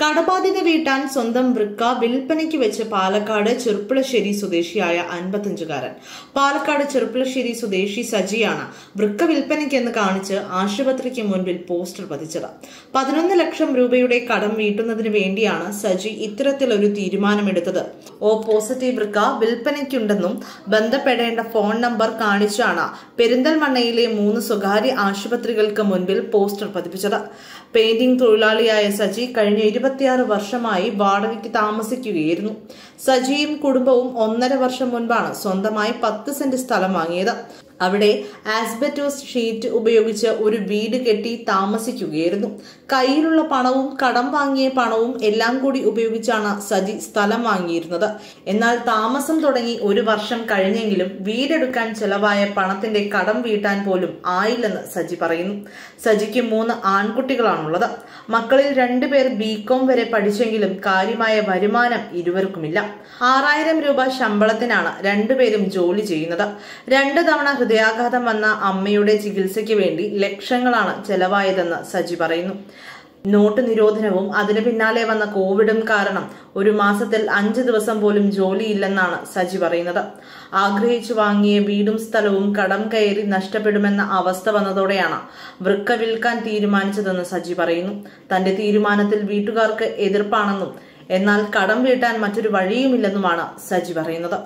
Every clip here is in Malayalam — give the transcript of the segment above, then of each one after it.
കടബാധ്യത വീട്ടാൻ സ്വന്തം വൃക്ക വിൽപ്പനയ്ക്ക് വെച്ച് പാലക്കാട് ചെറുപ്പുളശ്ശേരി സ്വദേശിയായ 55-കാരൻ. പാലക്കാട് ചെറുപ്പുളശ്ശേരി സ്വദേശി സജിയാണ് വൃക്ക വിൽപ്പനയ്ക്കെന്ന് കാണിച്ച് ആശുപത്രിക്ക് മുൻപിൽ പോസ്റ്റർ പതിച്ചത്. 11 ലക്ഷം രൂപയുടെ കടം വീട്ടുന്നതിന് വേണ്ടിയാണ് സജി ഇത്തരത്തിലൊരു തീരുമാനമെടുത്തത്. ഓ പോസിറ്റീവ് വൃക്ക വിൽപ്പനയ്ക്കുണ്ടെന്നും ബന്ധപ്പെടേണ്ട ഫോൺ നമ്പർ കാണിച്ചാണ് പെരിന്തൽമണ്ണയിലെ 3 സ്വകാര്യ ആശുപത്രികൾക്ക് മുൻപിൽ പോസ്റ്റർ പതിപ്പിച്ചത്. പെയിന്റിംഗ് തൊഴിലാളിയായ സജി കഴിഞ്ഞ 26 വർഷമായി വാടകയ്ക്ക് താമസിക്കുകയായിരുന്നു. സജിയും കുടുംബവും 1.5 വർഷം മുൻപാണ് സ്വന്തമായി 10 സെന്റ് സ്ഥലം വാങ്ങിയത്. അവിടെ ആസ്ബറ്റോസ് ഷീറ്റ് ഉപയോഗിച്ച് ഒരു വീട് കെട്ടി താമസിക്കുകയായിരുന്നു. കയ്യിലുള്ള പണവും കടം വാങ്ങിയ പണവും എല്ലാം കൂടി ഉപയോഗിച്ചാണ് സജി സ്ഥലം വാങ്ങിയിരുന്നത്. എന്നാൽ താമസം തുടങ്ങി 1 വർഷം കഴിഞ്ഞെങ്കിലും വീടെടുക്കാൻ ചെലവായ പണത്തിന്റെ കടം വീട്ടാൻ പോലും ആയില്ലെന്ന് സജി പറയുന്നു. സജിക്ക് 3 ആൺകുട്ടികളാണുള്ളത്. മക്കളിൽ 2 പേർ ബികോം വരെ പഠിച്ചെങ്കിലും കാര്യമായ വരുമാനം ഇരുവർക്കുമില്ല. 6000 രൂപ ശമ്പളത്തിനാണ് 2 പേരും ജോലി ചെയ്യുന്നത്. 2 തവണ ഹൃദയാഘാതം വന്ന അമ്മയുടെ ചികിത്സയ്ക്ക് വേണ്ടി ലക്ഷങ്ങളാണ് ചെലവായതെന്ന് സജി പറയുന്നു. നോട്ട് നിരോധനവും അതിനു പിന്നാലെ വന്ന കോവിഡും കാരണം 1 മാസത്തിൽ 5 ദിവസം പോലും ജോലിയില്ലെന്നാണ് സജി പറയുന്നത്. ആഗ്രഹിച്ചു വാങ്ങിയ വീടും സ്ഥലവും കടം കയറി നഷ്ടപ്പെടുമെന്ന അവസ്ഥ വന്നതോടെയാണ് വൃക്ക വിൽക്കാൻ തീരുമാനിച്ചതെന്ന് സജി പറയുന്നു. തന്റെ തീരുമാനത്തിൽ വീട്ടുകാർക്ക് എതിർപ്പാണെന്നും എന്നാൽ കടം വീട്ടാൻ മറ്റൊരു വഴിയുമില്ലെന്നുമാണ് സജി പറയുന്നത്.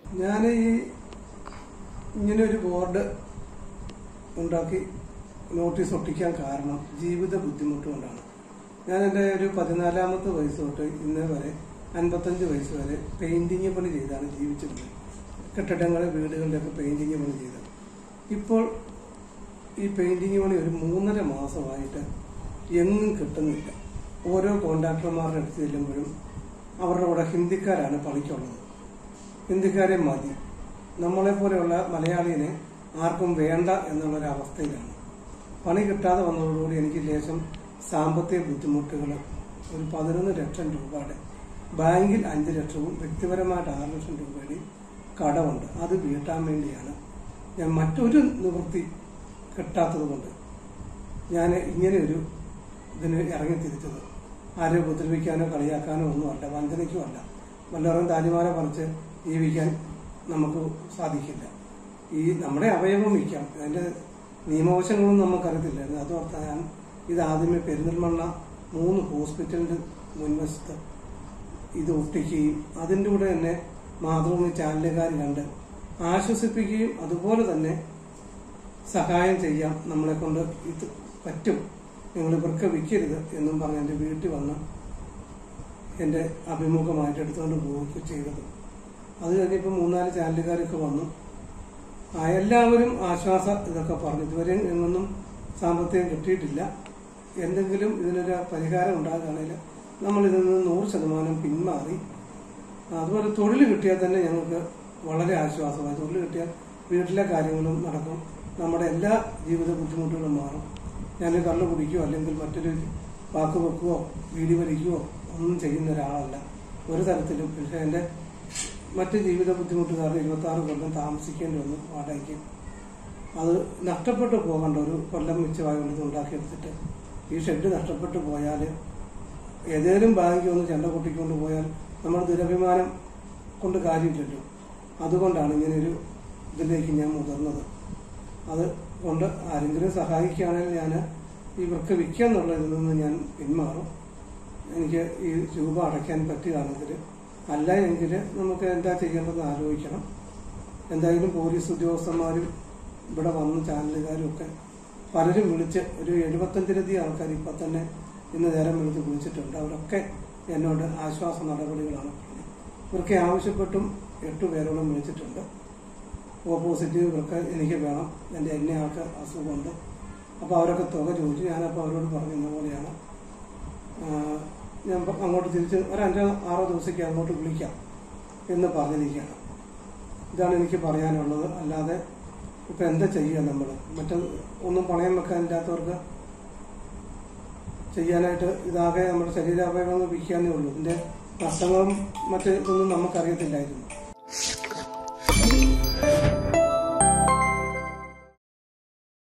ഇങ്ങനെ ഒരു ബോർഡ് ഉണ്ടാക്കി നോട്ടീസ് ഒട്ടിക്കാൻ കാരണം ജീവിത ബുദ്ധിമുട്ട് കൊണ്ടാണ്. ഞാൻ എൻ്റെ ഒരു 14ാമത്തെ വയസ്സ് തൊട്ട് ഇന്നേ വരെ 55 വയസ്സ് വരെ പെയിന്റിങ് പണി ചെയ്താണ് ജീവിച്ചിരുന്നത്. കെട്ടിടങ്ങളെ വീടുകളിലൊക്കെ പെയിന്റിങ് പണി ചെയ്തത്. ഇപ്പോൾ ഈ പെയിന്റിങ് പണി ഒരു 3.5 മാസമായിട്ട് എങ്ങും കിട്ടുന്നില്ല. ഓരോ കോൺട്രാക്ടർമാരുടെ അടുത്ത് ചെല്ലുമ്പോഴും അവരുടെ കൂടെ ഹിന്ദിക്കാരാണ് പണിക്കുള്ളത്. ഹിന്ദിക്കാരെ മതി, നമ്മളെപ്പോലെയുള്ള മലയാളിനെ ആർക്കും വേണ്ട എന്നുള്ളൊരവസ്ഥയിലാണ്. പണി കിട്ടാതെ വന്നതോടുകൂടി എനിക്ക് ലേശം സാമ്പത്തിക ബുദ്ധിമുട്ടുകൾ, ഒരു 11 ലക്ഷം രൂപയുടെ ബാങ്കിൽ 5 ലക്ഷവും വ്യക്തിപരമായിട്ട് 6 ലക്ഷം രൂപയുടെ കടമുണ്ട്. അത് വീട്ടാൻ വേണ്ടിയാണ് ഞാൻ മറ്റൊരു നിവൃത്തി കിട്ടാത്തത് കൊണ്ട് ഞാൻ ഇങ്ങനെ ഒരു ഇതിന് ഇറങ്ങിത്തിരിച്ചത്. ആരെ ഉപദ്രവിക്കാനോ കളിയാക്കാനോ ഒന്നുമല്ല, വഞ്ചനയ്ക്കുമല്ല. വല്ലവരും താലിമാല പറിച്ച് ജീവിക്കാൻ നമുക്ക് സാധിക്കില്ല. ഈ നമ്മുടെ അവയവം വിൽക്കാം, അതിന്റെ നിയമവശങ്ങളൊന്നും നമുക്കറിയത്തില്ലായിരുന്നു. അതോർത്ത് ഞാൻ ഇത് ആദ്യമേ പെരിന്തൽമണ്ണ 3 ഹോസ്പിറ്റലിന്റെ മുൻവശത്ത് ഇത് ഒട്ടിക്കുകയും അതിൻ്റെ കൂടെ തന്നെ മാതൃഭൂമി ചാനലുകാർ കണ്ട് ആശ്വസിപ്പിക്കുകയും അതുപോലെ തന്നെ സഹായം ചെയ്യാം, നമ്മളെ കൊണ്ട് ഇത് പറ്റും, നിങ്ങൾ ഇവർക്ക് വിൽക്കരുത് എന്നും പറഞ്ഞ് എൻ്റെ വീട്ടിൽ വന്ന് എൻ്റെ അഭിമുഖമായിട്ട് എടുത്തുകൊണ്ട് പോവുകയൊക്കെ ചെയ്തത്. അത് കഴിഞ്ഞപ്പോൾ 3-4 ചാനലുകാരൊക്കെ വന്നു. എല്ലാവരും ആശ്വാസം ഇതൊക്കെ പറഞ്ഞു. ഇതുവരെ എങ്ങൊന്നും സാമ്പത്തികം കിട്ടിയിട്ടില്ല. എന്തെങ്കിലും ഇതിനൊരു പരിഹാരം ഉണ്ടാകുകയാണെങ്കിൽ നമ്മൾ ഇതിൽ നിന്ന് 100% പിന്മാറി. അതുപോലെ തൊഴിൽ കിട്ടിയാൽ തന്നെ ഞങ്ങൾക്ക് വളരെ ആശ്വാസമായി. തൊഴിൽ കിട്ടിയാൽ വീട്ടിലെ കാര്യങ്ങളും നടക്കും, നമ്മുടെ എല്ലാ ജീവിത ബുദ്ധിമുട്ടുകളും മാറും. ഞാൻ കള്ളു കുടിക്കുകയോ അല്ലെങ്കിൽ മറ്റൊരു വാക്ക് വെക്കുകയോ വീടി വലിക്കുകയോ ഒന്നും ചെയ്യുന്ന ഒരാളല്ല ഒരു തരത്തിലും. പക്ഷെ എൻ്റെ മറ്റ് ജീവിത ബുദ്ധിമുട്ട് കാരണം 26 കൊല്ലം താമസിക്കേണ്ടി വന്നു വാടകയ്ക്ക്. അത് നഷ്ടപ്പെട്ടു പോകേണ്ട ഒരു കൊല്ലം മിച്ചമായത് ഉണ്ടാക്കിയെടുത്തിട്ട് ഈ ഷെഡ് നഷ്ടപ്പെട്ടു പോയാൽ ഏതെങ്കിലും ബാങ്കിൽ ഒന്ന് ചെണ്ട പൊട്ടിക്കൊണ്ട് പോയാൽ നമ്മൾ ദുരഭിമാനം കൊണ്ട് കാര്യമില്ലല്ലോ. അതുകൊണ്ടാണ് ഇങ്ങനെയൊരു ഇതിലേക്ക് ഞാൻ മുതിർന്നത്. അത് കൊണ്ട് ആരെങ്കിലും സഹായിക്കുകയാണെങ്കിൽ ഞാൻ ഈ വൃക്ക വിൽക്കുക എന്നുള്ളതിൽ നിന്ന് ഞാൻ പിന്മാറും. എനിക്ക് ഈ രൂപ അടയ്ക്കാൻ പറ്റുകയാണെങ്കിൽ, അല്ല എങ്കിൽ നമുക്ക് എന്താ ചെയ്യേണ്ടതെന്ന് ആലോചിക്കണം. എന്തായാലും പോലീസ് ഉദ്യോഗസ്ഥന്മാരും ഇവിടെ വന്ന് ചാനലുകാരും ഒക്കെ പലരും വിളിച്ച് ഒരു 75-ലധികം ആൾക്കാർ ഇപ്പം തന്നെ ഇന്ന് നേരം വിളിച്ച് വിളിച്ചിട്ടുണ്ട്. അവരൊക്കെ എന്നോട് ആശ്വാസ നടപടികളാണ്. ഇവർക്ക് ആവശ്യപ്പെട്ടും 8 പേരോളം വിളിച്ചിട്ടുണ്ട്. ഓപ്പോസിറ്റീവ് ഇവർക്ക് എനിക്ക് വേണം, എന്നെ ആൾക്ക് അസുഖമുണ്ട്. അപ്പോൾ അവരൊക്കെ തുക ചോദിച്ചു. ഞാനപ്പോൾ അവരോട് പറഞ്ഞ പോലെയാണ് ഞാൻ അങ്ങോട്ട് തിരിച്ച് ഒരു 5-6 ദിവസത്തേക്ക് അങ്ങോട്ട് വിളിക്കാം എന്ന് പറഞ്ഞിരിക്കുകയാണ്. ഇതാണ് എനിക്ക് പറയാനുള്ളത്. അല്ലാതെ ഇപ്പം എന്താ ചെയ്യുക, നമ്മൾ ഒന്നും പണയം വെക്കാനില്ലാത്തവർക്ക് ചെയ്യാനായിട്ട് ഇതാകെ നമ്മുടെ ശരീരാവയവങ്ങൾ വിൽക്കാനേ ഉള്ളൂ. ഇതിന്റെ നഷ്ടങ്ങളും മറ്റൊന്നും നമുക്കറിയത്തില്ലായിരുന്നു.